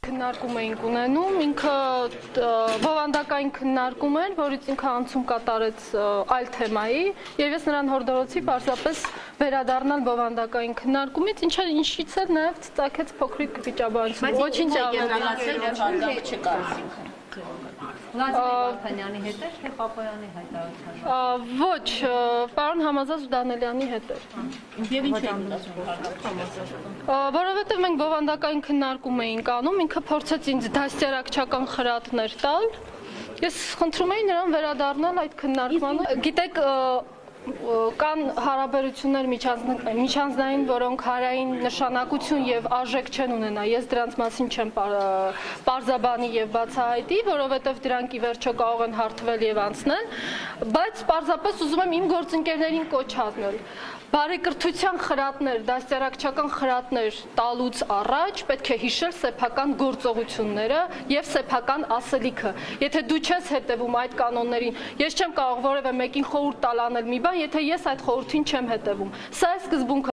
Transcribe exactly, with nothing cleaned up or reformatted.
Քննարկում էինք ունենում, ինքը բովանդակային քննարկում էր, որից ինքը անցում կատարեց այլ թեմայի, եւ ես նրան հորդորեցի պարզապես վերադառնալ բովանդակային քննարկումից, ինչը ինչից էլ նաեւ ծագեց փոքրիկ վիճաբանություն։ Ոչինչ Վարդանյանի հետ էր, թե Պապոյանի հայտարարության։ Ոչ, պարոն Համազած Դանելյանի հետ էր։ Եվ ինչ էին դասում։ Որովհետև մենք բովանդակային քննարկում էինք անում, ինքը փորձեց ինձ դաստիարակչական խրատներ տալ։ Ես խնդրում էի նրան վերադառնալ այդ քննարկմանը։ Գիտեք, կան հարաբերություններ միջանձնային, որոնք հարային նշանակություն եւ արժեք չեն ունենա։ Ես դրանց մասին չեմ պարզաբանի եւ բացահայտի, որովհետեւ դրանք ի վերջո կարող են հարթվել եւ անցնել, բայց պարզապես ուզում եմ իմ գործընկերներին կոչ հանել։ Բարեկրթության խրատներ, դաստիարակչական խրատներ տալուց առաջ պետք է հիշել սեփական գործողությունները եւ սեփական ասելիքը։ Եթե դու չես հետևում այդ կանոններին, ես չեմ կարող որևէ մեկին խորհուրդ տալ անել մի բան, եթե ես այդ խորհրդին չեմ հետևում։ Սա է սկզբունքը։